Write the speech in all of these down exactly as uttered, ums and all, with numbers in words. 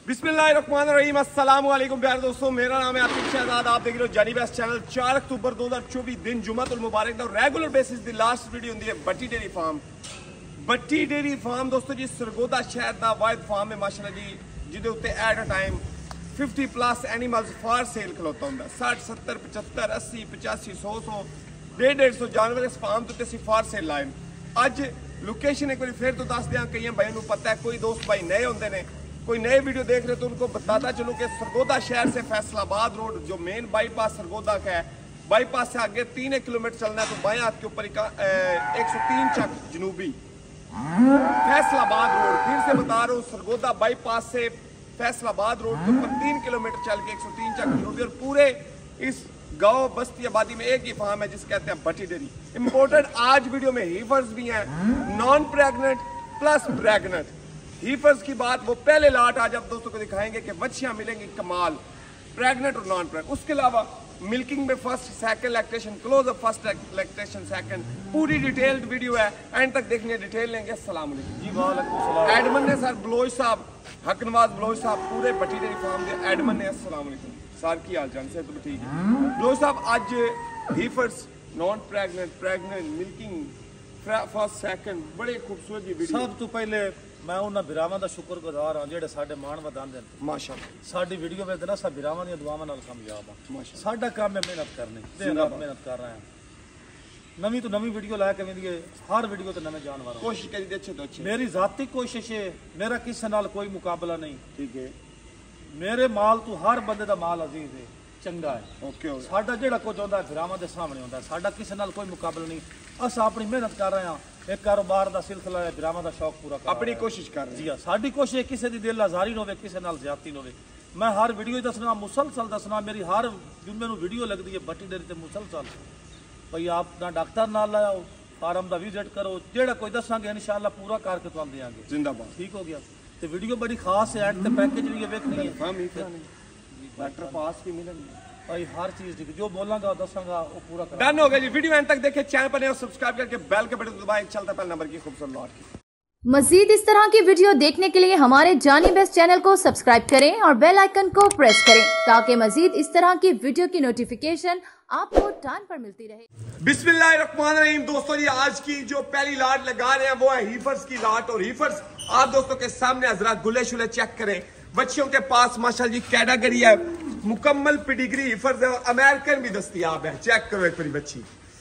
बिस्मिल्लाहिर्रहमानिर्रहीम, अस्सलाम वालेकुम प्यारे दोस्तों, मेरा नाम है आतिफ शहजाद। आप देख रहे हो जानी बेस्ट चैनल। चार अक्टूबर दो हज़ार चौबीस दिन जुम्मतुल मुबारक दा रेगुलर बेसिस दी लास्ट वीडियो हुंदी है Batti dairy farm. Batti dairy farm दोस्तों जी सरगोदा शहर दा वाहिद फार्म है माशाल्लाह जी, जिहदे उत्ते at a time fifty plus animals for sale खलोता हुंदा। साठ सत्तर पचहत्तर अस्सी पचासी सौ सौ डेढ़ डेढ़ सौ जानवर इस फार्म ते असीं फार सेल लाए। अज लोकेशन एक बार फिर तो दस दें, कई भाई को पता है, कोई दोस्त भाई नए होंगे ने, कोई नए वीडियो देख रहे तो उनको बताता चलो कि सरगोदा शहर से फैसलाबाद रोड जो मेन बाईपास सरगोदा का है, बाईपास से आगे तीन किलोमीटर चलना है तो बाएं हाथ के ऊपर एक सौ तीन चक जनूबी फैसलाबाद रोड। फिर से बता रहा हूँ, सरगोदा बाईपास से फैसलाबाद रोड के ऊपर तीन किलोमीटर चल के एक सौ तीन चक जनूबी, और पूरे इस गांव बस्ती आबादी में एक ही फार्म है जिसे कहते हैं बट्टी डेयरी। इम्पोर्टेड आज वीडियो में हीफर्स भी हैं, non pregnant plus pregnant heifers की बात वो पहले लाट आज आप दोस्तों को दिखाएंगे कि बच्चियां मिलेंगी कमाल, प्रेग्नेंट और नॉन प्रेग्नेंट। उसके अलावा मिल्किंग में first second lactation, close up first lactation second, पूरी डिटेल्ड वीडियो है, एंड तक देखनी है, डिटेल लेंगे। अस्सलाम वालेकुम जी। वालेकुम सलाम। एडमन ने सर ब्लोच साहब, हक नवाज ब्लोच साहब पूरे बट्टी डेयरी फार्म के एडमन ने। अस्सलाम वालेकुम सर, की हाल चाल से? तो ठीक है ब्लोच साहब, आज heifers non pregnant pregnant milking first second बड़े खूबसूरत जी वीडियो। सब तो पहले मैं उन्होंने बिरावां दा शुक्रगुजार हाँ जेडे साडे मान वधांदे ने माशाअल्लाह। साडी वीडियो में ना सब बिरावां दी दुआवां नाल कामयाब आ माशाअल्लाह। साडा काम है मेहनत करनी, दिन रात मेहनत कर रहे हैं, नवी तो नवी वीडियो लाया कभी दिए, हर वीडियो तो नवे जानवर कोशिश करी अच्छे तो अच्छे। मेरी जाती कोशिश है, मेरा किसी नाल कोई मुकाबला नहीं, ठीक है। मेरे माल तो हर बंदे दा माल अजीज है, चंगा है। Okay okay. साडा जेड़ा कुछ होंदा है बिरावां दे सामने होंदा है, साडा किसी नाल कोई मुकाबला नहीं। अस अपनी मेहनत कर रहे हैं, एक कारोबार का सिलसिला है, बिरावां दा शौक पूरा कर अपनी कोशिश कर रहे हैं। जी हाँ, साडी कोशिश किसी दी दिल आजारी न होवे, किसी नाल ज्यादती न होवे। मैं हर वीडियो दसना, मुसलसल दसना, मेरी हर जो मैनू वीडियो लगती है बट्टी डेयरी ते मुसलसल भाई आप ना डॉक्टर नाल लाओ, फार्म दा विजिट करो, जेड़ा कोई दसांगे इंशाअल्लाह पूरा करके तुहानू देंगे। जिंदाबाद। ठीक हो गया। तो वीडियो बड़ी खास है, एंड ते पैकेज भी वेखनी है, हम ही लेटर पास भी मिलेंगे भाई, हर चीज जो बोलांगा दसांगा वो पूरा कर। डन हो गया जी। वीडियो एंड तक देखे, चैनल पर सब्सक्राइब करके बेल के बटन दबाएं। चलता पहले नंबर की खूबसूरत लौट की। मजीद इस तरह की वीडियो देखने के लिए हमारे जानी बेस्ट चैनल को सब्सक्राइब करें और बेल आइकन को प्रेस करें ताकि मजीद इस तरह की वीडियो की नोटिफिकेशन आपको टाइम पर मिलती रहे। बिस्मिल्लाहिर्रहमानिर्रहीम दोस्तों जी, आज की जो पहली लाट लगा रहे हैं वो है हीफर्स की लाट। और हीफर्स आप दोस्तों के सामने हजरा गुले शुले चेक करें। बच्चियों के पास माशाल्लाह जी कैटेगरी है, मुकम्मल पेडिग्री हीफर्स है, और अमेरिकन भी दस्तयाब है। चेक करो एक बार बच्ची।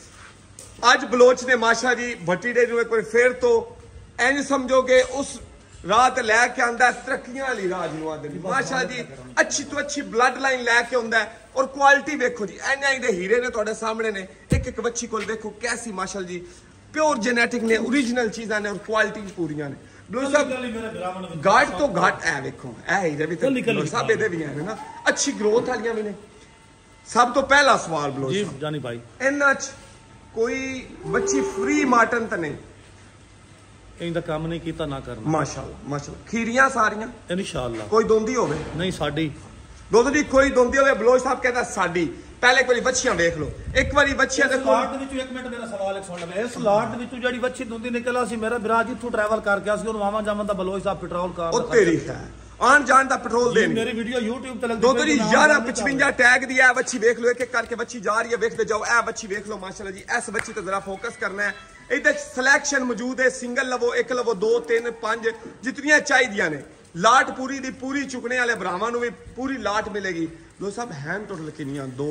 आज बलोच ने माशाल्लाह जी भट्टी डेयरी एक बार फिर तो इंज समझोगे उस रात लैके आंदा तरक्कियां वाली रात नूं आंदे माशाल्लाह जी, अच्छी तो अच्छी ब्लड लाइन लैके आंदा है। और क्वालिटी देखो जी, इंज इंज दे हीरे ने तुहाडे सामने ने, एक एक बच्ची कोल देखो कैसी माशाल्लाह जी प्योर जेनेटिक ने, ओरिजिनल चीज़ां ने और क्वालिटी पूरियां ने। ब्लोच साहब घाट तो घाट है, देखो ऐ हीरे भी तो सब इहदे भी हैं ना, अच्छी ग्रोथ वालियां भी ने। सब तो पहला सवाल ब्लोच जी जानी भाई, इन्हां च कोई बच्ची फ्री मार्टन तो नहीं? इनका काम नहीं किया ना करना माशाल्लाह माशाल्लाह। खीरियां सारियां इंशाअल्लाह, कोई दोंदी होवे नहीं साडी दोस्तों जी, कोई दोंदी होवे ब्लोच साहब कहता साडी। पहले कोई बच्चियां देख लो, एक बारी बच्चियां देखो। लाट दे विचों एक मिनट मेरा सवाल एक सुन ले। इस लाट दे विचों जेडी बच्ची दुंदी निकला सी, मेरा विराज इथों ट्रैवल कर गया सी, ओनु आवां जावां दा ब्लोच साहब पेट्रोल कार ओ तेरी है आन जान दा पेट्रोल देन। मेरी वीडियो YouTube ते लगदी दोस्तों जी ग्यारह पचवंजा टैग दिया है, बच्ची देख लो, एक एक करके बच्ची जा रही है, देखते जाओ। ए बच्ची देख लो माशाल्लाह जी, इस बच्ची ते जरा फोकस करना है। इधर सिलेक्शन मौजूद है, सिंगल लवो, एक लवो, दो तीन पांच जितनियां चाहिए ने। लाट पूरी दी पूरी चुकने वाले भरावां नूं भी पूरी लाट मिलेगी। दो सब हैंड टोटल किनियां, दो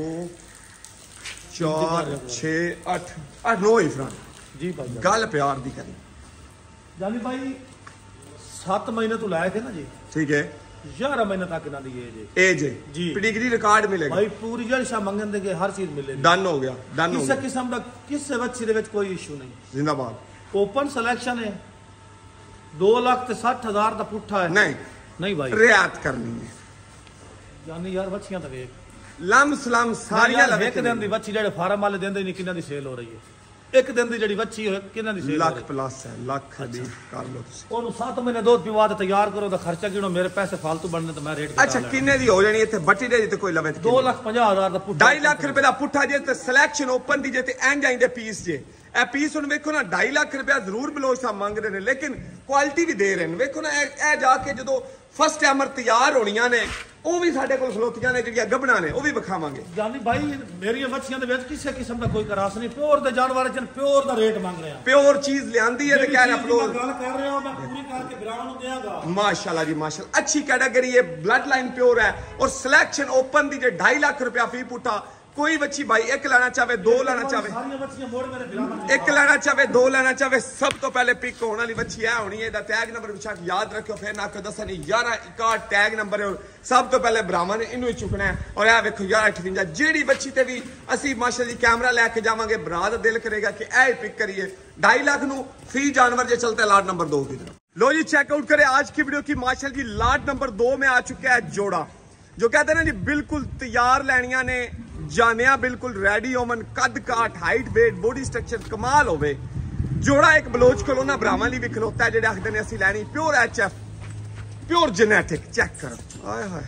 चार छह अठ अठ नौ ही फ्रान जी भाई। गल प्यार दी करी जानी भाई, सात महीने तो लाए थे ना जी, ठीक है, ग्यारह महीने तक इन्हां दी एज है एज है जी, पेडिग्री रिकॉर्ड मिलेगा भाई, पूरी जड़ी शा मंगन देंगे, हर चीज मिलेगी। डन हो गया, डन हो किसी गया। किस्म दा किसी बच्ची दे विच कोई इशू नहीं। जिंदाबाद। ओपन सिलेक्शन है, दो लाख ते साठ हजार दा पुट्ठा है। नहीं नहीं भाई, रियायत करनी है जानी यार, बच्चियां तो वेख लम सलाम सारियां लवे एक दिन दी बच्ची जेडे फार्म वाले देंदे नहीं, किन्ना दी सेल हो रही है। एक दिन दी जेडी बच्ची होए किन्ना दी सेल हो रही लाख प्लस है, लाख दी कर लो तुसी। ओनु सात महीने दूध पिवा दे तैयार करो, दा खर्चा गिनो, मेरे पैसे फालतू बनने तो मैं रेट। अच्छा किन्ने दी हो जानी इत्थे बट्टी डेयरी ते कोई लवे दो लाख पचास हजार दा पुट्ठा, ढाई लाख रुपए दा पुट्ठा जे ते सिलेक्शन ओपन दी जे ते एंड आइंदे पीस जे। ए पीस हुण वेखो ना ढाई लाख रुपया जरूर बलोच साहब मंग रहे हैं, लेकिन क्वालिटी भी दे रहे हैं। वेखो ना ए जाके जो ਫਸਟ ਟਾਈਮਰ ਤਿਆਰ ਹੋਣੀਆਂ ਨੇ ਉਹ ਵੀ ਸਾਡੇ ਕੋਲ ਖਲੋਤੀਆਂ ਨੇ ਜਿਹੜੀਆਂ ਗੱਭਣਾ ਨੇ ਉਹ ਵੀ ਵਿਖਾਵਾਂਗੇ। ਜਾਨੀ ਭਾਈ ਮੇਰੀਆਂ ਵੱਛੀਆਂ ਦੇ ਵਿੱਚ ਕਿਸੇ ਕਿਸਮ ਦਾ ਕੋਈ ਕਰਾਸ ਨਹੀਂ, ਪਿਓਰ ਦੇ ਜਾਨਵਰ ਚ ਪਿਓਰ ਦਾ ਰੇਟ ਮੰਗ ਰਿਹਾ, ਪਿਓਰ ਚੀਜ਼ ਲਿਆਂਦੀ ਹੈ ਤੇ ਕਹਿ ਰਿਹਾ ਪਿਓਰ ਗੱਲ ਕਰ ਰਿਹਾ ਮੈਂ ਪੂਰੀ ਕਰਕੇ ਬਰਾਵਾਂ ਨੂੰ ਦੇਵਾਂਗਾ। ਮਾਸ਼ਾਅੱਲਾ ਜੀ ਮਾਸ਼ਾਅੱਲਾ, ਅੱਛੀ कैटेगरी है, ब्लड लाइन प्योर है और सिलेक्शन ओपन दी जे ढाई लाख रुपया फी पुटा। कोई बच्ची भाई एक लेना चाहे दो लेना चाहे, एक लेना चाहे दो लेना चाहे, सब तो पहले पिक होने वाली बच्ची है होनी है। टैग नंबर बेशक याद रखो, फिर ना दस नहीं ग्यारह इकाठ टैग नंबर है। सब तो पहले ब्राह्मण ने इनू ही चुकना है। और यह वेखो ग्यारह अठवंजा जेड़ी बच्ची ते भी असी माशाअल्लाह कैमरा लैके जावांगे, भरा दा दिल करेगा कि ऐ पिक करिए। ढाई लाख नू फी जानवर जे चलते लाट नंबर दो की तरफ। लो जी चेकआउट करें आज की वीडियो की। माशाअल्लाह जी लाट नंबर दो में आ चुका है जोड़ा, जो कहते हैं ना जी बिल्कुल तैयार लैनिया ने, जानिया बिल्कुल रेडी ओमन, कद काठ हाइट वेट बॉडी स्ट्रक्चर कमाल होवे। जोड़ा एक बलोच को ना ब्राह्मण ली भी खलोता है, जेडे आखदे ने असी लैनी pure H F pure genetic. Check करो, हाय हाय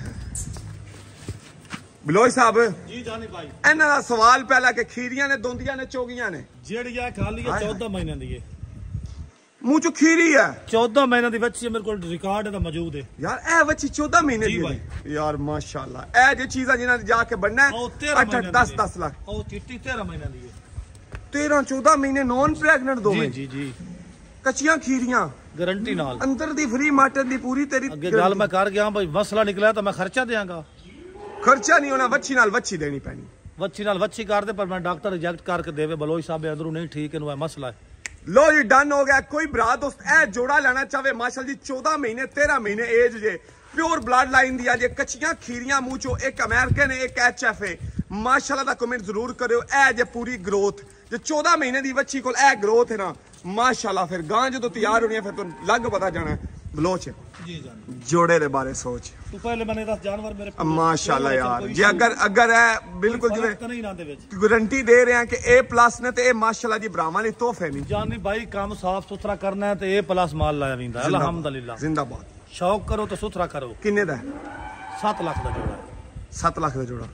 बलोच साहब जी जानी भाई, इन्हां दा सवाल पहला कि खीरियां ने दोंदियां ने चोगियां ने? जेड़ियां खाली है चौदह महीने दी है, मुंह चो खीरी है चौदह महीने दी बच्ची मेरे को रिकॉर्ड है मौजूद है यार। ए बच्ची चौदह महीने दी है यार माशाल्लाह। ए जे चीज़ां जिन्हां जाके बनना है अठ दस दस लाख, ओ चिट्टी तेरह महीने दी है, तेरह चौदह महीने नॉन प्रेग्नेंट दो जी जी जी, कच्चियां खीरियां गारंटी नाल, अंदर दी फ्री माटन दी पूरी तेरी। अगे गल मैं कर गया भाई, मसला निकला तो मैं खर्चा देंगा, खर्चा नहीं होना, बच्ची नाल बच्ची देनी पैनी, बच्ची नाल बच्ची कर दे, पर मैं डॉक्टर रिजेक्ट करके देवे बलोच साहब अंदरों नहीं ठीक है, मसला है। लो जी डन हो गया। कोई भरा दोस्त ए जोड़ा लेना चाहे माशाअल्लाह जी चौदह महीने तेरह महीने एज जे, प्योर ब्लड लाइन दिया जे, कच्चियां खीरियां मुंह चो, एक अमेरिकन है एक एच एफ है। माशाअल्लाह दा कमेंट जरूर करो। ए जे पूरी ग्रोथ जो चौदह महीने दी बच्ची को ए ग्रोथ है ना माशाअल्लाह, फिर गां जो तैयार होनी है फिर तो लग पता जाना है। बलोच जोड़े दे बारे सोच तू पहले मैंने दस जानवर मेरे माशाअल्लाह यार जी, अगर अगर है बिल्कुल जिवें गारंटी दे रहे हैं कि ए प्लस ने, तो ए माशाअल्लाह जी ब्राह्मण ने तोहफे नहीं जानी भाई, काम साफ सुथरा करना है तो ए प्लस माल लाया विंदा अल्हम्दुलिल्लाह। जिंदाबाद, शौक करो तो सुथरा करो। किन्ने दा? सात लाख का जोड़ा, सात लाख का जोड़ा।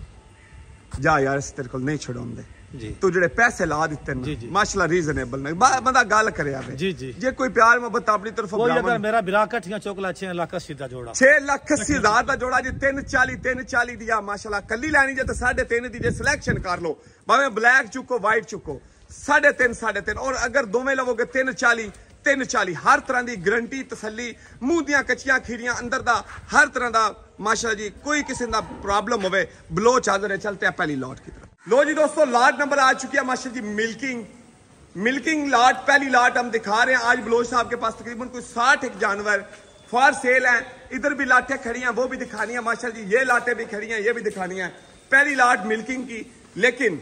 जा यार इस तेरे को नहीं छड़ाउंदे जी, तू जेडे पैसे ला दिते माशाअल्लाह रीजनेबल ने, बंदा गल करे आवे जी जी। जे कोई प्यार मोहब्बत अपनी तरफ कोई अगर मेरा बिरा कठियां चोकला छह लाख अस्सी दा जोड़ा, छह लाख अस्सी हजार दा जोड़ा जी, तीन चाली तीन चाली दिया माशाअल्लाह। कली लैनी जे तो साढ़े तीन दी जे सिलेक्शन कर लो, भावें ब्लैक चुको वाइट चुको, साढ़े तीन साढ़े तीन। और अगर दोवें लवोगे तीन चाली तीन चाली, हर तरह की गारंटी तसली, मुंह दियां कच्चियां खीरियां अंदर दा हर तरह का माशाअल्लाह जी, कोई किसी का प्रॉब्लम होवे बलोच आदर चलते हैं पहली लॉट की तरफ। लो जी दोस्तों लाट नंबर आ चुकी है माशाअल्लाह जी, मिल्किंग मिल्किंग लाट, पहली लाट हम दिखा रहे हैं आज बलोच साहब के पास। तकरीबन कोई साठ एक जानवर फॉर सेल है, इधर भी लाटें खड़ी हैं वो भी दिखानी है माशाअल्लाह जी, ये लाटें भी खड़ी हैं ये भी दिखानी है। पहली लाट मिल्किंग की। लेकिन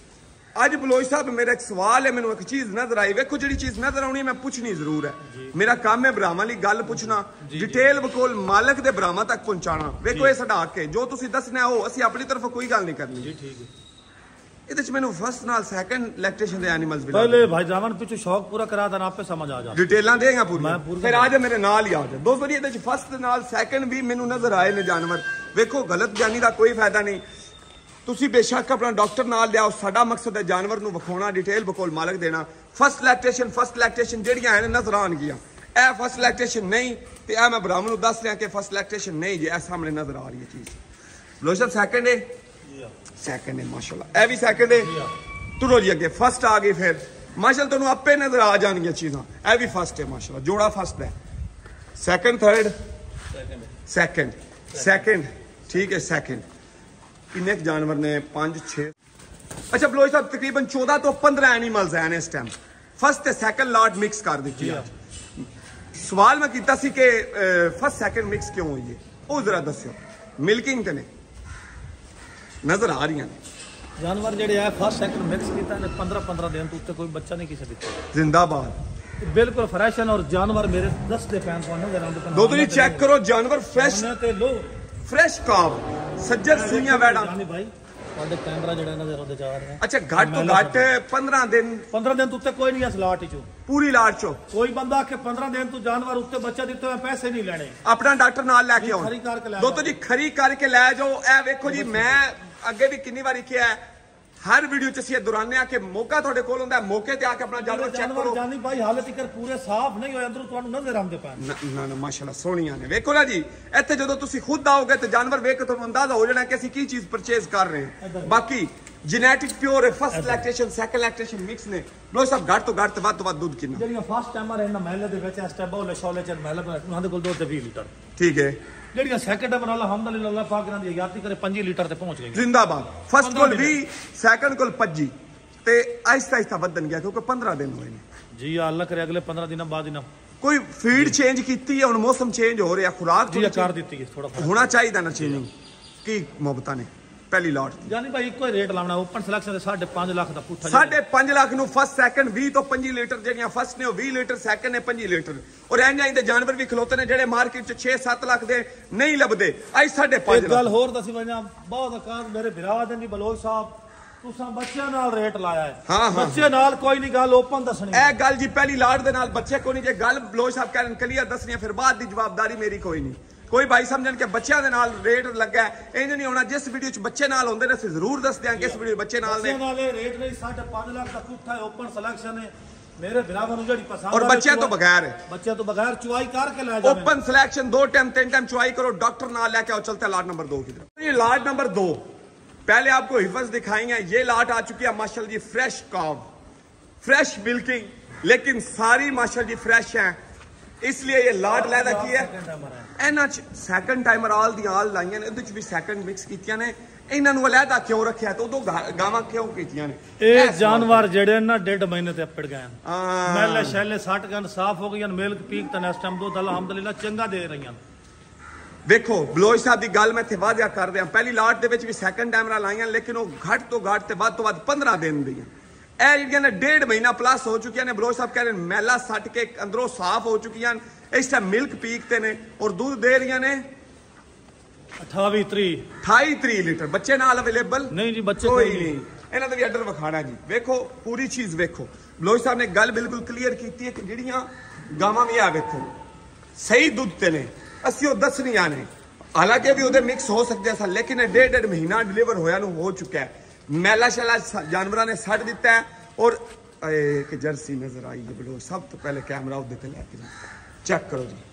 आज बलोच साहब मेरा एक सवाल है, मैंने एक चीज नजर आई, वेखो जी चीज नजर आनी मैं पूछनी जरूर है, मेरा काम है ब्राह्मण ली गल पूछना, डिटेल बकोल मालक दे ब्राह्मण तक पहुंचाना। वेखो ये साडा हक है, जो तुसी दसना हो असी अपनी तरफ कोई गल नहीं करनी जी, ठीक है। ਇਹਦੇ ਚ ਮੈਨੂੰ ਫਸਟ ਨਾਲ ਸੈਕੰਡ ਲੈਕਟੇਸ਼ਨ ਦੇ ਐਨੀਮਲਸ ਵੀ ਪਹਿਲੇ ਭਾਈ ਜਾਵਨ ਪਿੱਛੇ ਸ਼ੌਕ ਪੂਰਾ ਕਰਾ ਦੇਣਾ, ਆਪੇ ਸਮਝ ਆ ਜਾ, ਡਿਟੇਲਾਂ ਦੇਗਾ ਪੂਰੀ, ਫਿਰ ਆ ਜਾ ਮੇਰੇ ਨਾਲ ਹੀ ਆ ਜਾ ਦੋਸਤੋ ਜੀ। ਇਹਦੇ ਚ ਫਸਟ ਨਾਲ ਸੈਕੰਡ ਵੀ ਮੈਨੂੰ ਨਜ਼ਰ ਆਏ ਨੇ ਜਾਨਵਰ। ਵੇਖੋ ਗਲਤ ਜਾਨੀ ਦਾ ਕੋਈ ਫਾਇਦਾ ਨਹੀਂ, ਤੁਸੀਂ ਬੇਸ਼ੱਕ ਆਪਣਾ ਡਾਕਟਰ ਨਾਲ ਲਿਆਓ, ਸਾਡਾ ਮਕਸਦ ਹੈ ਜਾਨਵਰ ਨੂੰ ਵਿਖਾਉਣਾ, ਡਿਟੇਲ ਬਕੋਲ ਮਾਲਕ ਦੇਣਾ। ਫਸਟ ਲੈਕਟੇਸ਼ਨ ਫਸਟ ਲੈਕਟੇਸ਼ਨ ਜਿਹੜੀਆਂ ਹਨ ਨਜ਼ਰ ਆਣਗੀਆਂ, ਇਹ ਫਸਟ ਲੈਕਟੇਸ਼ਨ ਨਹੀਂ ਤੇ ਇਹ ਮੈਂ ਬ੍ਰਾਹਮਣ ਨੂੰ ਦੱਸ ਰਿਹਾ ਕਿ ਫਸਟ ਲੈਕਟੇਸ਼ਨ ਨਹੀਂ ਜੀ, ਇਹ ਸਾਹਮਣੇ ਨਜ਼ਰ ਆ ਰਹੀ ਹੈ ਚੀਜ਼। ਬਲੋਚ ਸਾਹਿਬ ਸੈਕੰਡ ਹੈ, सैकंड है माशाल्लाह, ए भी सैकंड है। तुरो जी अगे फर्स्ट आ गई, फिर माशाल्लाह तुहानू आपे नजर आ जाएंगी चीज़ां। ए भी फर्स्ट है माशाल्लाह, जोड़ा फर्स्ट है, सैकंड थर्ड सैकंड सैकंड ठीक है सैकंड। किन्ने जानवर ने? पांच छे। अच्छा बलोच साहब तकरीबन चौदह तो पंद्रह एनिमल्स हैं इस टाइम, फर्स्ट ते सैकंड लाट मिक्स कर दी। सवाल मैं किया सी कि फर्स्ट सैकंड मिक्स क्यों हुई है, वो जरा दस्यो। मिल्किंग ते ने नजर आ रही हैं जानवर जेडे है फर्स्ट सेकंड मिक्स कीता ने पंद्रह पंद्रह दिन तो उत्ते कोई बच्चा नहीं किसी दिता। जिंदाबाद, बिल्कुल फ्रेश और जानवर मेरे दस दे पैन पाने दे रंग दो तो चेक करो जानवर फ्रेश ते लो फ्रेश काव सज्जर सुइयां बैठा जानी भाई ਤੁਹਾਡੇ ਕੈਮਰਾ ਜਿਹੜਾ ਨਜ਼ਰ ਉਹਦੇ ਜਾ ਰਿਹਾ। अच्छा घट तो घट पंद्रह दिन पंद्रह दिन तो उत्ते कोई नहीं है लाट चो, पूरी लाट चो कोई बंदा के पंद्रह दिन तो जानवर उत्ते बच्चा दिते हुए पैसे नहीं लेने, अपना डॉक्टर नाल लेके आओ, खरी करके ले दो तो जी खरी करके ले जाओ। ए देखो जी मैं अगे भी कितनी बार किया है, हर वीडियो च ਅਸੀਂ ਦੁਰਾਨੇ ਆ ਕਿ ਮੌਕਾ ਤੁਹਾਡੇ ਕੋਲ ਹੁੰਦਾ ਹੈ, ਮੌਕੇ ਤੇ ਆ ਕੇ ਆਪਣਾ ਜਾਨਵਰ ਚੈੱਕ ਜਾਨਵਰ ਕਰੋ। ਜਾਨੀ ਭਾਈ ਹਾਲੇ ਤੱਕ ਪੂਰੇ ਸਾਫ਼ ਨਹੀਂ ਹੋਏ, ਅੰਦਰੋਂ ਤੁਹਾਨੂੰ ਨਜ਼ਰ ਆਉਂਦੇ ਪਏ ਨਾ ਨਾ ਨਾ ਮਾਸ਼ਾਅੱਲਾ ਸੋਹਣੀਆਂ ਨੇ। ਵੇਖੋ ਨਾ ਜੀ ਇੱਥੇ ਜਦੋਂ ਤੁਸੀਂ ਖੁਦ ਆਓਗੇ ਤੇ ਜਾਨਵਰ ਵੇਖ ਕੇ ਤੁਹਾਨੂੰ ਅੰਦਾਜ਼ਾ ਹੋ ਜਾਣਾ ਕਿ ਅਸੀਂ ਕੀ ਚੀਜ਼ ਪਰਚੇਜ਼ ਕਰ ਰਹੇ ਹਾਂ। ਬਾਕੀ ਜੈਨੇਟਿਕ ਪਿਓਰ ਹੈ, first lactation second lactation mix ਨੇ। ਲੋ ਸਭ ਘੱਟ ਤੋਂ ਘੱਟ ਵੱਧ ਤੋਂ ਵੱਧ ਦੁੱਧ ਕਿੰਨਾ ਜਿਹੜੀਆਂ ਫਸਟ ਟਾਈਮਰ ਇਹਨਾਂ ਮਹਿਲੇ ਦੇ ਵਿੱਚ ਇਸ ਟਾਈਮ ਉਹ ਲਸ਼ੌਲੇ ਚ ਮਹਿਲੇ ਉਹਨਾਂ ਦੇ ਕੋਲ ਦੋ ਤੇ ਵੀਹ ਲੀਟਰ ਠੀਕ ਹੈ। ਜਿਹੜੀਆਂ ਸੈਕਿੰਡ ਟਾਈਮਰ ਵਾਲਾ ਹਮਦੁਲਿਲਾ ਅੱਲਾਹ ਪਾਕ ਇਹਨਾਂ ਦੀ ਹਯਾਤੀ ਕਰੇ ਪੰਜੀ ਲੀਟਰ ਤੇ ਪਹੁੰਚ ਗਈ ਜ਼ਿੰਦਾਬਾਦ। ਫਸਟ ਕੋਲ ਵੀਹ ਸੈਕੰਡ ਕੋਲ ਪੱਚੀ ਤੇ ਆਹਿਸਤਾ ਆਹਿਸਤਾ ਵਧਣ ਗਿਆ ਕਿਉਂਕਿ ਪੰਦਰਾਂ ਦਿਨ ਹੋਏ ਨੇ ਜੀ। ਅੱਲਾਹ ਕਰੇ ਅਗਲੇ ਪੰਦਰਾਂ ਦਿਨਾਂ ਬਾਅਦ ਇਹਨਾਂ ਕੋਈ ਫੀਡ ਚੇਂਜ ਕੀਤੀ ਹੈ, ਹੁਣ ਮੌਸਮ ਚੇਂਜ ਹੋ ਰਿਹਾ, ਖੁਰਾਕ ਜੀ ਕਰ ਦਿੱਤੀ ਹੈ, ਥੋੜਾ ਹੋਣਾ ਚਾਹੀਦਾ ਨਾ ਚੇਂਜਿੰਗ। ਕੀ ਮੁਹੱਬਤਾਂ ਨੇ ਪਹਿਲੀ ਲਾਟ ਜਾਨੀ ਭਾਈ ਇੱਕੋ ਹੀ ਰੇਟ ਲਾਉਣਾ ਓਪਨ ਸਿਲੈਕਸ਼ਨ ਦੇ ਸਾਢੇ ਪੰਜ ਲੱਖ ਦਾ ਪੁੱਠਾ ਸਾਢੇ ਪੰਜ ਲੱਖ ਨੂੰ ਫਸਟ ਸੈਕੰਡ ਵੀਹ ਤੋਂ ਪੱਚੀ ਲੀਟਰ ਜਿਹੜੀਆਂ ਫਸਟ ਨੇ ਉਹ ਵੀਹ ਲੀਟਰ ਸੈਕੰਡ ਨੇ ਪੱਚੀ ਲੀਟਰ। ਔਰ ਇੰਜ ਇੰਜ ਦੇ ਜਾਨਵਰ ਵੀ ਖਲੋਤੇ ਨੇ ਜਿਹੜੇ ਮਾਰਕੀਟ ਚ ਛੇ ਸੱਤ ਲੱਖ ਦੇ ਨਹੀਂ ਲੱਭਦੇ। ਅੱਜ ਸਾਢੇ ਪੰਜ ਇੱਕ ਗੱਲ ਹੋਰ ਦੱਸੀ ਵਜਾਂ ਬਹੁਤ ਅਕਾਦ ਮੇਰੇ ਭਰਾ ਦੇ ਜੀ ਬਲੋਚ ਸਾਹਿਬ ਤੁਸੀਂ ਬੱਚਿਆਂ ਨਾਲ ਰੇਟ ਲਾਇਆ ਹੈ। ਹਾਂ ਹਾਂ ਬੱਚੇ ਨਾਲ ਕੋਈ ਨਹੀਂ ਗੱਲ ਓਪਨ ਦੱਸਣੀ ਇਹ ਗੱਲ ਜੀ ਪਹਿਲੀ ਲਾਟ ਦੇ ਨਾਲ ਬੱਚੇ ਕੋਈ ਨਹੀਂ। ਜੇ ਗੱਲ ਬਲੋਚ ਸਾਹਿਬ ਕਹਿਣ ਕਲੀਅਰ ਦੱਸਣੀ ਹੈ ਫਿਰ ਬਾਅਦ ਦੀ ਜਵਾਬਦਾਰੀ ਮੇਰੀ ਕੋਈ ਨਹੀਂ। ਕੋਈ ਭਾਈ ਸਮਝਣ ਕਿ ਬੱਚਿਆਂ ਦੇ ਨਾਲ ਰੇਟ ਲੱਗਾ ਇੰਜ ਨਹੀਂ ਹੋਣਾ। ਜਿਸ ਵੀਡੀਓ ਚ ਬੱਚੇ ਨਾਲ ਹੁੰਦੇ ਨੇ ਅਸੀਂ ਜ਼ਰੂਰ ਦੱਸਦੇ ਹਾਂ ਕਿਸ ਵੀਡੀਓ ਬੱਚੇ ਨਾਲ ਨੇ। ਬੱਚਿਆਂ ਨਾਲ ਰੇਟ ਨਹੀਂ ਸਾਢੇ ਪੰਜ ਲੱਖ ਦਾ ਪੁੱਠਾ ਹੈ ਓਪਨ ਸਿਲੈਕਸ਼ਨ ਹੈ ਮੇਰੇ ਭਰਾਵਾਂ ਨੂੰ ਜਿਹੜੀ ਪਸੰਦ ਔਰ ਬੱਚਿਆਂ ਤੋਂ ਬਗੈਰ ਹੈ। ਬੱਚਿਆਂ ਤੋਂ ਬਗੈਰ ਚੁਆਈ ਕਰਕੇ ਲੈ ਜਾਓ। ओपन सिलेक्शन दो टाइम तीन टाइम चुआई करो, डॉक्टर ना लेके आओ। चलते लाट नंबर दो की तरफ। ये लाट नंबर दो पहले आपको हिफज दिखाएंगे। ये लाट आ चुकी है माशाल्लाह जी फ्रेश काव, फ्रेश मिल्किंग, लेकिन सारी माशाल्लाह जी फ्रेश है। इसलिए ये लाट लैदा की है ਇਹਨਾਂ ਚ ਸੈਕੰਡ ਟਾਈਮਰ ਆਲ ਦੀਆਂ ਆਲ ਲਾਈਆਂ ਨੇ, ਇਹਦੇ ਚ ਵੀ ਸੈਕੰਡ ਮਿਕਸ ਕੀਤੀਆਂ ਨੇ। ਇਹਨਾਂ ਨੂੰ ਅਲੱਗਾ ਕਿਉਂ ਰੱਖਿਆ ਤੇ ਉਦੋਂ ਗਾਵਾਂ ਕਿਉਂ ਕੀਤੀਆਂ ਨੇ? ਇਹ ਜਾਨਵਰ ਜਿਹੜੇ ਨਾ ਡੇਢ ਮਹੀਨੇ ਤੇ ਅੱਪੜ ਗਏ ਹਾਂ ਮੈਲੇ ਸ਼ੈਲੇ ਸੱਟ ਗਨ ਸਾਫ਼ ਹੋ ਗਈਆਂ। ਮਿਲਕ ਪੀਕ ਤਾਂ ਇਸ ਟਾਈਮ ਦੁੱਧ ਅਲਹਮਦੁਲਿਲਾ ਚੰਗਾ ਦੇ ਰਹੀਆਂ। ਵੇਖੋ ਬਲੋਚ ਸਾਹਿਬ ਦੀ ਗੱਲ ਮੈਂ ਇੱਥੇ ਵਾਅਦਾ ਕਰਦੇ ਹਾਂ, ਪਹਿਲੀ ਲਾਟ ਦੇ ਵਿੱਚ ਵੀ ਸੈਕੰਡ ਟਾਈਮਰਾਂ ਲਾਈਆਂ ਲੇਕਿਨ ਉਹ ਘੱਟ ਤੋਂ ਘੱਟ ਤੇ ਵੱਧ ਤੋਂ ਵੱਧ ਪੰਦਰਾਂ ਦਿਨ ਦੀਆਂ। ਇਹ ਜਿਹੜੀਆਂ ਨੇ ਡੇਢ ਮਹੀਨਾ ਪਲੱਸ ਹੋ ਚੁੱਕੀਆਂ ਨੇ। ਬਲੋਚ ਸਾਹਿਬ ਕਹਿ ਰਹੇ ਮੈਲਾ ਸੱਟ ਕੇ ਅੰਦਰੋਂ ਸਾਫ਼ ਹੋ ਚੁੱਕੀਆਂ ਨੇ। ਇਸ ਟਾਈਮ ਮਿਲਕ ਪੀਕ ਤੇ ਨੇ ਔਰ ਦੁੱਧ ਦੇ ਰਹੀਆਂ ਨੇ ਅਠਾਈ ਤੀਹ ਅਠਾਈ ਤੀਹ ਲੀਟਰ। ਬੱਚੇ ਨਾਲ ਅਵੇਲੇਬਲ ਨਹੀਂ ਜੀ ਬੱਚੇ ਕੋਈ ਨਹੀਂ। ਇਹਨਾਂ ਦਾ ਵੀ ਆਰਡਰ ਵਿਖਾਣਾ ਜੀ। ਵੇਖੋ ਪੂਰੀ ਚੀਜ਼ ਵੇਖੋ। ਬਲੋਚ ਸਾਹਿਬ ਨੇ ਗੱਲ ਬਿਲਕੁਲ ਕਲੀਅਰ ਕੀਤੀ ਹੈ ਕਿ ਜਿਹੜੀਆਂ ਗਾਵਾਂ ਵੀ ਆ ਵੇਖੋ ਸਹੀ ਦੁੱਧ ਤੇ ਨੇ। ਅਸੀਂ ਉਹ ਦੱਸਣੀਆਂ ਨੇ ਹਾਲਾਂਕਿ ਵੀ ਉਹਦੇ ਮਿਕਸ ਹੋ ਸਕਦੇ ਸਨ ਲੇਕਿਨ ਇਹ ਡੇਢ ਡੇਢ ਮਹੀਨਾ ਡਿਲੀਵਰ ਹੋਇਆ ਨੂੰ ਹੋ ਚੁੱਕਾ ਹੈ। ਮੈਲਾ ਸ਼ੈਲਾ ਜਾਨਵਰਾਂ ਨੇ ਛੱਡ ਦਿੱਤਾ ਹੈ। ਔਰ ਇੱਕ ਜਰਸੀ ਨਜ਼ਰ ਆਈ ਹੈ ਬਲੋਚ। ਸਭ ਤੋਂ ਪਹਿਲੇ ਕੈਮਰਾ ਉਹਦੇ ਤੇ ਲੈ ਕੇ ਚੈੱਕ ਕਰੋ ਜੀ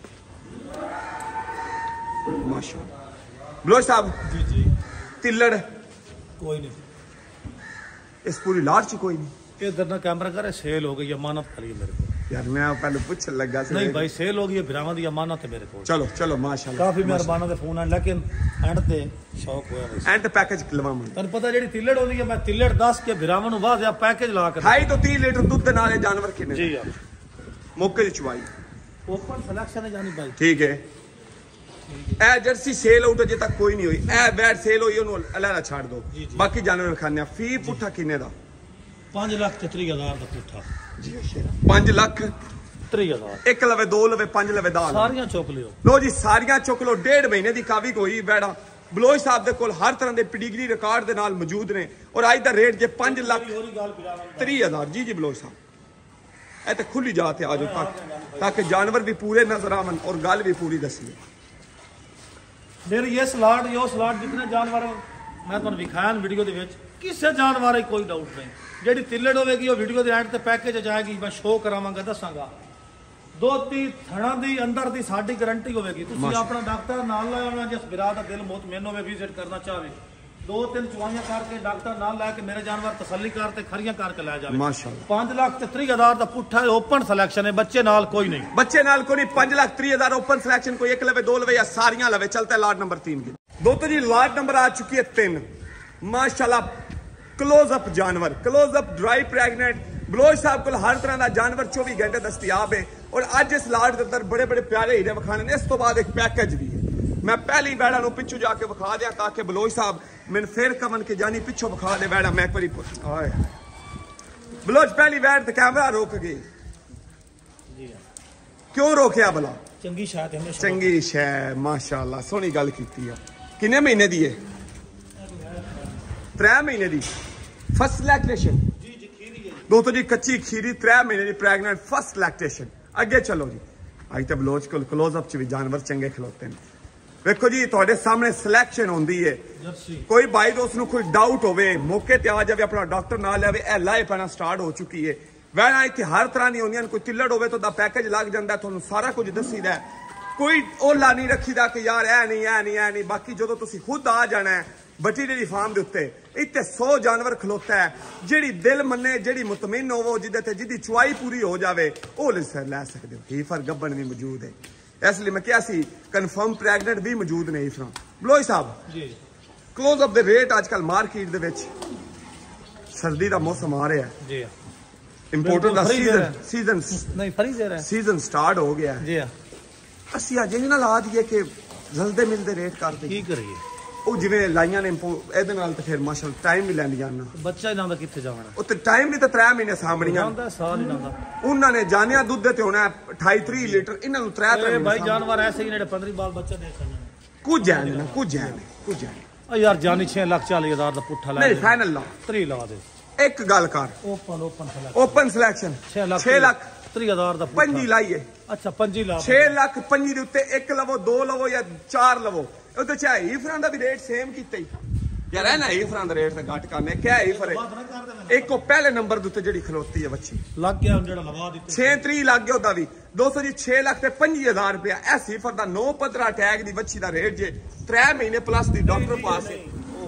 ਮਾਸ਼ਾਅੱਲਾ। ਬਲੋਚ ਸਾਹਿਬ ਜੀ ਜੀ ਤਿੱਲੜ ਕੋਈ ਨਹੀਂ ਇਸ ਪੂਰੀ ਲਾਟ ਚ ਕੋਈ ਨਹੀਂ। ਇਧਰ ਨਾ ਕੈਮਰਾ ਕਰੇ ਸੇਲ ਹੋ ਗਈ ਅਮਾਨਤ ਖੜੀ ਮੇਰੇ ਕੋਲ। यार मैं पहले पूछने लगा से नहीं भाई सेल हो गई है भरावां दी अमानत है मेरे को। चलो चलो माशाल्लाह काफी मेहरबाना दे फोन है लेकिन एंड ते शौक होया वैसे एंड पैकेज लवावां तन पता जेडी तिल्लड़ होंदी है मैं तिल्लड़ दस के भरावां नु वाज या पैकेज ला के ढाई तो तीन लीटर दूध दे नाले जानवर किने जी यार मौके दी चुवाई ओपन सिलेक्शन है जानी भाई ठीक है। ए जर्सी सेल आउट अजे तक कोई नहीं हुई। ए बैट सेल हुई ओनु अलहदा छाड़ दो। बाकी जानवर खाने फी पुठा किने दा पांच लाख तीस हजार दा पुठा जी पांच लाख तीस हजार एक लवे दो लवे पांच लवे दा सारियां चुक लियो। लो जी सारियां चुक लो। डेढ़ महीने दी कावी कोई बैड़ा बलोच साहब दे कोल हर तरह दे पेडिग्री रिकॉर्ड दे नाल मौजूद ने। और आज दा रेट जे पांच लाख तीस हजार जी जी बलोच साहब ए ते खुली जात है आज तक ताकि जानवर भी पूरे नजर आवन और गल भी पूरी दसी। मेरी ये स्लाट यो स्लाट जितने जानवर मैं तुहानू विखाया वीडियो दे विच किसी जानवर ही कोई डाउट नहीं। ਜਿਹੜੀ ਤਿੱਲੜ ਹੋਵੇਗੀ ਉਹ ਵੀਡੀਓ ਦੇ ਐਂਡ ਤੇ ਪੈਕੇਜ ਜਾਏਗੀ ਮੈਂ ਸ਼ੋਅ ਕਰਾਵਾਂਗਾ ਦੱਸਾਂਗਾ। ਦੋ ਤੀ ਥਣਾ ਦੀ ਅੰਦਰ ਦੀ ਸਾਡੀ ਗਾਰੰਟੀ ਹੋਵੇਗੀ। ਤੁਸੀਂ ਆਪਣਾ ਡਾਕਟਰ ਨਾਲ ਲਾਇਆ ਹੋਣਾ ਜਿਸ ਬਿਰਾ ਦਾ ਦਿਲ ਮੁਤਮਿਨ ਹੋਵੇ ਵਿਜ਼ਿਟ ਕਰਨਾ ਚਾਹਵੇ ਦੋ ਤਿੰਨ ਚੁਆਈਆਂ ਕਰਕੇ ਡਾਕਟਰ ਨਾਲ ਲੈ ਕੇ ਮੇਰੇ ਜਾਨਵਰ ਤਸੱਲੀ ਕਰ ਤੇ ਖਰੀਆਂ ਕਰਕੇ ਲੈ ਜਾਵੇ ਮਾਸ਼ਾਅੱਲਾ। ਪੰਜ ਲੱਖ ਤੇ ਤੀਹ ਹਜ਼ਾਰ ਦਾ ਪੁੱਠਾ ਓਪਨ ਸਿਲੈਕਸ਼ਨ ਹੈ। ਬੱਚੇ ਨਾਲ ਕੋਈ ਨਹੀਂ ਬੱਚੇ ਨਾਲ ਕੋਈ ਨਹੀਂ। ਪੰਜ ਲੱਖ ਤੀਹ ਹਜ਼ਾਰ ਓਪਨ ਸਿਲੈਕਸ਼ਨ ਕੋਈ ਇੱਕ ਲਵੇ ਦੋ ਲਵੇ ਜਾਂ ਸਾਰੀਆਂ ਲਵੇ। ਚਲता लाट नंबर तीन की दोस्तों जी लाट नंबर आ चुकी है तीन माशाल्लाह क्लोज अप जानवर close up dry pregnant. Baloch साहब को हर तरह का जानवर चौबीस घंटे दस्तियाब है। और अज इस लाट के अंदर बड़े बड़े प्यारे हीरे विखाने ने। इस तो बाद एक पैकेज भी है। मैं पहली बैड़ा नूं पिछू जाके विखा दिया ताकि बलोच साहब मैंने फिर कमन के जानी पिछू विखा दे बैड़ा। मैं एक बार बलोच पहली बैठ तो कैमरा रोक गए क्यों रोकया भला? चंगी शायद हमें चंगी शै माशाअल्लाह सोहनी गल कीती है। किन्ने महीने दी है? त्रै महीने दी फर्स्ट लैक्टेशन दोस्तों जी कच्ची खीरी त्रै महीने दी प्रेगनेंट फर्स्ट लैक्टेशन। अगे चलो जी अज तो बलोच को क्लोज अप च भी जानवर चंगे खलोते हैं। ਵੇਖੋ ਜੀ ਤੁਹਾਡੇ ਸਾਹਮਣੇ ਸਿਲੈਕਸ਼ਨ ਹੁੰਦੀ ਹੈ। ਕੋਈ ਭਾਈ ਦੋਸਤ ਨੂੰ ਕੋਈ ਡਾਊਟ ਹੋਵੇ ਮੌਕੇ ਤੇ ਆ ਜਾਵੇ, ਆਪਣਾ ਡਾਕਟਰ ਨਾਲ ਲਿਆਵੇ। ਇਹ ਲਾਏ ਪੈਣਾ ਸਟਾਰਟ ਹੋ ਚੁੱਕੀ ਹੈ। ਵੈਣਾ ਇੱਥੇ ਹਰ ਤਰ੍ਹਾਂ ਦੀ ਹੁੰਦੀਆਂ, ਕੋਈ ਤਿੱਲੜ ਹੋਵੇ ਤਾਂ ਉਹਦਾ ਪੈਕੇਜ ਲੱਗ ਜਾਂਦਾ, ਤੁਹਾਨੂੰ ਸਾਰਾ ਕੁਝ ਦੱਸੀਦਾ। ਕੋਈ ਓਲਾ ਨਹੀਂ ਰੱਖੀਦਾ ਕਿ ਯਾਰ ਇਹ ਨਹੀਂ ਇਹ ਨਹੀਂ ਇਹ ਨਹੀਂ। ਬਾਕੀ ਜਦੋਂ ਤੁਸੀਂ ਖੁਦ ਆ ਜਾਣਾ ਹੈ ਬੱਟੀ ਡੇਰੀ ਫਾਰਮ ਦੇ ਉੱਤੇ, ਇੱਥੇ ਸੌ ਜਾਨਵਰ ਖਲੋਤਾ ਹੈ। ਜਿਹੜੀ ਦਿਲ ਮੰਨੇ, ਜਿਹੜੀ ਮੁਤਮਿਨ ਹੋਵੋ, ਜਿਹਦੇ ਤੇ ਜਿਹਦੀ ਚੁਆਈ ਪੂਰੀ ਹੋ ਜਾਵੇ, ਉਹ ਲੈ ਸਕਦੇ ਹੋ। ਹੀਫਰ ਗੱਬਣ ਵੀ ਮੌਜੂਦ ਹੈ, ਇਸ ਲਈ ਮੈਂ ਕਿਹਾ ਸੀ ਕਨਫਰਮ ਪ੍ਰੈਗਨੈਂਟ ਵੀ ਮੌਜੂਦ ਨੇ। ਹੀਫਰਾਂ ਬਲੋਈ ਸਾਹਿਬ ਜੀ ਕਲੋਜ਼ ਅਪ ਦੇ ਰੇਟ ਅੱਜ ਕੱਲ ਮਾਰਕੀਟ ਦੇ ਵਿੱਚ ਸਰਦੀ ਦਾ ਮੌਸਮ ਆ ਰਿਹਾ ਜੀ, ਇੰਪੋਰਟਡ ਦਾ ਸੀਜ਼ਨ ਸੀਜ਼ਨ ਨਹੀਂ ਫਰੀ ਦੇ ਰਿਹਾ ਸੀਜ਼ਨ ਸਟਾਰਟ ਹੋ ਗਿਆ ਜੀ। ਅਸੀਂ ਅੱਜ ਇਹ ਨਾ ਲਾ ਦਈਏ ਕਿ ਜਲਦੇ ਮਿਲਦੇ ਰੇਟ ਕਰਦੇ, ਕੀ ਕਰੀਏ? ਉਹ ਜਿਵੇਂ ਲਾਈਆਂ ਨੇ ਇਹਦੇ ਨਾਲ ਤੇ ਫਿਰ ਮਾਸ਼ਾਅੱਲਾ ਟਾਈਮ ਵੀ ਲੈਂਦੀਆਂ ਨਾ। ਬੱਚਾ ਇਹਨਾਂ ਦਾ ਕਿੱਥੇ ਜਾਵਣਾ, ਉੱਤੇ ਟਾਈਮ ਨਹੀਂ ਤਾਂ ਤਰੇ ਮਹੀਨੇ ਸਾਹਮਣੀਆਂ ਹੁੰਦਾ, ਸਾਲ ਹੀ ਨਾ ਉਹਨਾਂ ਨੇ ਜਾਣਿਆ ਦੁੱਧ ਤੇ ਹੋਣਾ ਅਠਾਈ ਤੀਹ ਲੀਟਰ, ਇਹਨਾਂ ਨੂੰ ਤਰੇ ਤਰੇ ਭਾਈ ਜਾਨਵਰ ਐਸੇ ਹੀ ਜਿਹੜੇ ਪੰਦਰਾਂ ਬਾਲ ਬੱਚਾ ਦੇ ਸਕਣ। ਕੁਝ ਹੈ ਨਾ ਕੁਝ ਹੈ ਕੁਝ ਹੈ ਆ ਯਾਰ ਜਾਨੀ ਛੇ ਲੱਖ ਚਾਲੀ ਹਜ਼ਾਰ ਦਾ ਪੁੱਠਾ ਲੈ ਨਹੀਂ ਫਾਈਨਲ ਲਾ ਤੀਹ ਲਾ ਦੇ। ਇੱਕ ਗੱਲ ਕਰ, ਓਪਨ ਓਪਨ ਓਪਨ ਸਿਲੈਕਸ਼ਨ ਛੇ ਲੱਖ ਤੀਹ ਹਜ਼ਾਰ ਦਾ ਪੰਜੀ ਲਾਈਏ। ਅੱਛਾ ਪੰਜੀ ਲਾ, ਛੇ ਲੱਖ ਪੰਜੀ ਦੇ ਉੱਤੇ ਇੱਕ ਲਵੋ, ਦੋ ਲਵੋ ਜਾਂ ਚਾਰ ਲਵੋ। ਉਹਦੇ ਚ ਹੀਫਰਾਂ ਦਾ ਵੀ ਰੇਟ ਸੇਮ ਕੀਤਾ ਹੀ ਯਾਰ। ਹੈ ਨਾ ਹੀਫਰਾਂ ਦਾ ਰੇਟ ਤਾਂ ਘੱਟ ਕਰਨੇ ਕਿਆ ਹੀਫਰ ਹੈ। ਇੱਕ ਉਹ ਪਹਿਲੇ ਨੰਬਰ ਦੇ ਉੱਤੇ ਜਿਹੜੀ ਖਲੋਤੀ ਹੈ ਬੱਚੀ ਲੱਗ ਗਿਆ ਜਿਹੜਾ ਲਵਾ ਦਿੱਤੀ ਛੇ ਤੀਹ ਲੱਗ ਗਿਆ ਉਹਦਾ ਵੀ ਦੋ ਸੌ ਜੀ। ਛੇ ਲੱਖ ਤੇ ਪੰਜੀ ਹਜ਼ਾਰ ਰੁਪਇਆ ਇਸ ਹੀਫਰ ਦਾ ਨੌ ਪੰਦਰਾਂ ਟੈਗ ਦੀ ਬੱਚੀ ਦਾ ਰੇਟ ਜੇ ਤਰੇ ਮਹੀਨੇ ਪਲੱਸ ਦੀ ਡਾਕਟਰ ਪਾਸ ਹੈ।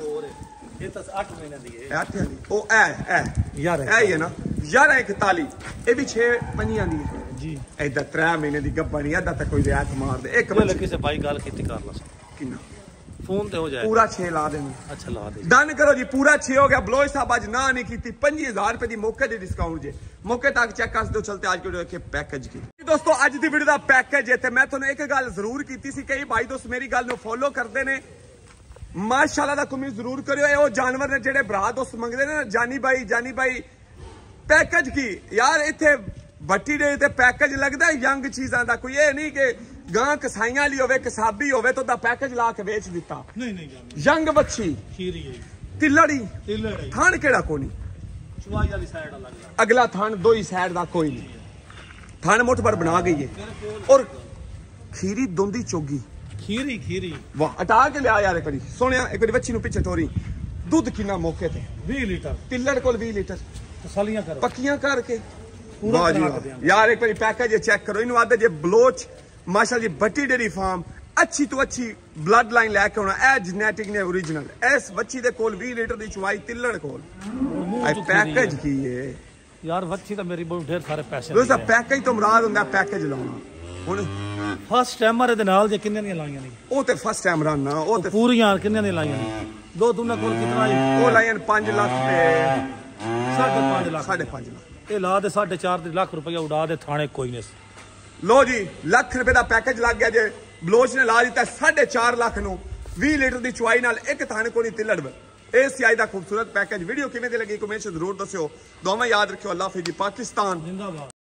ਇਹ ਤਾਂ ਅੱਠ ਮਹੀਨੇ ਦੀ ਹੈ। ਅੱਠ ਦੀ ਉਹ ਐ ਐ ਯਾਰ ਐ ਹੀ ਹੈ ਨਾ ਯਾਰ ਇਕਤਾਲੀ। ਇਹ ਵੀ ਛੇ ਪੰਜੀਆਂ ਦੀ ਹੈ ਜੀ। ਏਦਾਂ ਤਰੇ ਮਹੀਨੇ ਦੀ ਗੱਬਾ ਨਹੀਂ, ਏਦਾਂ ਤਾਂ ਕੋਈ ਰਿਆਤ ਮਾਰ ਦੇ। ਇੱਕ ਕਿਸੇ ਭਾਈ ਗੱਲ ਕੀਤੀ ਕਰ ਲਾ ਕਿੰਨਾ ਫੋਨ ਤੇ ਹੋ ਜਾਏ ਪੂਰਾ ਛੇ ਲਾ ਦੇਣਾ। ਅੱਛਾ ਲਾ ਦੇ ਡਨ ਕਰੋ ਜੀ, ਪੂਰਾ ਛੇ ਹੋ ਗਿਆ। ਬਲੋਚ ਸਾਹਿਬ ਅੱਜ ਨਾ ਨਹੀਂ ਕੀਤੀ, ਪੰਜੀ ਹਜ਼ਾਰ ਰੁਪਏ ਦੀ ਮੌਕੇ ਦੀ ਡਿਸਕਾਊਂਟ ਜੇ। ਮੌਕੇ ਤੱਕ ਚੈੱਕ ਕਰ ਦਿਓ। ਚਲਤੇ ਅੱਜ ਵੀਡੀਓ ਦੇਖੇ ਪੈਕੇਜ ਕੀ ਦੋਸਤੋ। ਅੱਜ ਦੀ ਵੀਡੀਓ ਦਾ ਪੈਕੇਜ ਹੈ ਤੇ ਮੈਂ ਤੁਹਾਨੂੰ ਇੱਕ ਗੱਲ ਜ਼ਰੂਰ ਕੀਤੀ ਸੀ, ਕਈ ਭਾਈ ਦੋਸਤ ਮੇਰੀ ਗੱਲ ਨੂੰ ਫੋਲੋ ਕਰਦੇ ਨੇ, ਮਾਸ਼ਾਅੱਲਾ ਦਾ ਕਮੈਂਟ ਜ਼ਰੂਰ ਕਰਿਓ। ਇਹ ਉਹ ਜਾਨਵਰ ਨੇ ਜਿਹੜੇ ਭਰਾ ਦੋਸਤ ਮੰਗਦੇ ਨੇ ਨਾ, ਜਾਨੀ ਭਾਈ ਜਾਨੀ ਭਾਈ ਪੈਕੇਜ ਕੀ ਯਾਰ। ਇੱਥੇ ਬੱਟੀ ਦੇ ਤੇ ਪੈਕੇਜ ਲੱਗਦਾ ਯੰਗ ਚੀਜ਼ਾਂ ਦਾ। ਕੋਈ ਇਹ ਨਹੀਂ ਕਿ ਗਾਂ ਕਸਾਈਆਂ ਲਈ ਹੋਵੇ, ਕਸਾਬੀ ਹੋਵੇ ਤਾਂ ਉਹਦਾ ਪੈਕੇਜ ਲਾ ਕੇ ਵੇਚ ਦਿੱਤਾ। ਨਹੀਂ ਨਹੀਂ ਯੰਗ ਬੱਚੀ ਖੀਰੀ ਹੈ, ਤਿੱਲੜੀ ਤਿੱਲੜੀ ਥਾਣ ਕਿਹੜਾ ਕੋਨੀ ਚੁਆਈ ਵਾਲੀ ਸਾਈਡ ਅਲੱਗ, ਅਗਲਾ ਥਾਣ ਦੋ ਹੀ ਸਾਈਡ ਦਾ ਕੋਈ ਨਹੀਂ। ਥਾਣ ਮੁੱਠ ਪਰ ਬਣਾ ਗਈ ਹੈ ਔਰ ਖੀਰੀ ਦੋਂਦੀ ਚੋਗੀ ਖੀਰੀ ਖੀਰੀ ਵਾਹ। ਹਟਾ ਕੇ ਲਿਆ ਯਾਰ ਇੱਕ ਵਾਰੀ ਸੋਹਣਿਆ, ਇੱਕ ਵਾਰੀ ਬੱਚੀ ਨੂੰ ਪਿੱਛੇ ਟੋਰੀ। ਦੁੱਧ ਕਿੰਨਾ ਮੌਕੇ ਤੇ ਵੀਹ ਲੀਟਰ, ਤਿੱਲੜ ਕੋਲ ਵੀਹ ਲੀਟਰ। ਤਸੱਲੀਆਂ ਕਰੋ ਪੱਕੀਆਂ ਕਰਕੇ ਵਾਹ ਜੀ ਯਾਰ। ਇੱਕ ਵਾਰੀ ਪੈਕੇਜ ਚੈੱਕ ਕਰੋ। ਇਹਨੂੰ ਆਦੇ ਜੇ ਬਲੋਚ ਮਾਸ਼ਾਅੱਲਾ ਜੀ ਬੱਟੀ ਡੇਰੀ ਫਾਰਮ ਅੱਛੀ ਤੋਂ ਅੱਛੀ ਬਲੱਡ ਲਾਈਨ ਲੈ ਕੇ ਆਉਣਾ। ਇਹ ਜੈਨੇਟਿਕ ਨੇ ਓਰੀਜਨਲ। ਇਸ ਬੱਚੀ ਦੇ ਕੋਲ ਵੀਹ ਲੀਟਰ ਦੀ ਚੁਆਈ ਤਿੱਲੜ ਕੋਲ। ਇਹ ਪੈਕੇਜ ਕੀ ਹੈ ਯਾਰ? ਬੱਚੀ ਤਾਂ ਮੇਰੀ ਬਹੁਤ ਢੇਰ ਸਾਰੇ ਪੈਸੇ ਦੋਸਤਾਂ ਪੈਕੇਜ ਤੋਂ ਮੁਰਾਦ ਹੁੰਦਾ ਪੈਕੇਜ ਲਾਉਣਾ। ਹੁਣ ਫਸਟ ਟਾਈਮਰ ਦੇ ਨਾਲ ਜੇ ਕਿੰਨੇ ਦੀਆਂ ਲਾਈਆਂ ਨੇ? ਉਹ ਤੇ ਫਸਟ ਟਾਈਮ ਰਨ ਨਾ, ਉਹ ਤੇ ਪੂਰੀਆਂ ਕਿੰਨੇ ਦੀਆਂ ਲਾਈਆਂ ਨੇ? ਦੋ ਤੁਨਾ ਕੋਲ ਕਿਤਨਾ ਉਹ ਲਾਈਆਂ ਪੰਜ ਲੱਖ ਤੇ ਸਾਢੇ ਪੰਜ ਲੱਖ ਸਾਢੇ ਪੰਜ ਲੱਖ। ਇਹ ਲਾ ਦੇ ਸਾਢੇ ਚਾਰ ਦੇ ਲੱਖ ਰੁਪਇਆ ਉਡਾ ਦੇ ਥਾਣੇ ਕੋਈ ਨਹੀਂ। ਲੋ ਜੀ ਲੱਖ ਰੁਪਏ ਦਾ ਪੈਕੇਜ ਲੱਗ ਗਿਆ ਜੇ। ਬਲੋਚ ਨੇ ਲਾ ਦਿੱਤਾ ਸਾਢੇ ਚਾਰ ਲੱਖ ਨੂੰ ਵੀਹ ਲੀਟਰ ਦੀ ਚੁਆਈ ਨਾਲ। ਇੱਕ ਥਾਣੇ ਕੋਲ ਤਿੱਲੜ ਇਹ ਸਿਆਈ ਦਾ ਖੂਬਸੂਰਤ ਪੈਕੇਜ। ਵੀਡੀਓ ਕਿਵੇਂ ਦੀ ਲੱਗੀ ਕਮੈਂਟ ਜ਼ਰੂਰ ਦੱਸਿਓ। ਦੋਵੇਂ ਯਾਦ ਰੱਖਿਓ। ਅੱਲਾਹ ਹਾਫਿਜ਼ ਜੀ। ਪਾਕਿਸਤਾਨ ਜਿੰਦਾਬਾਦ।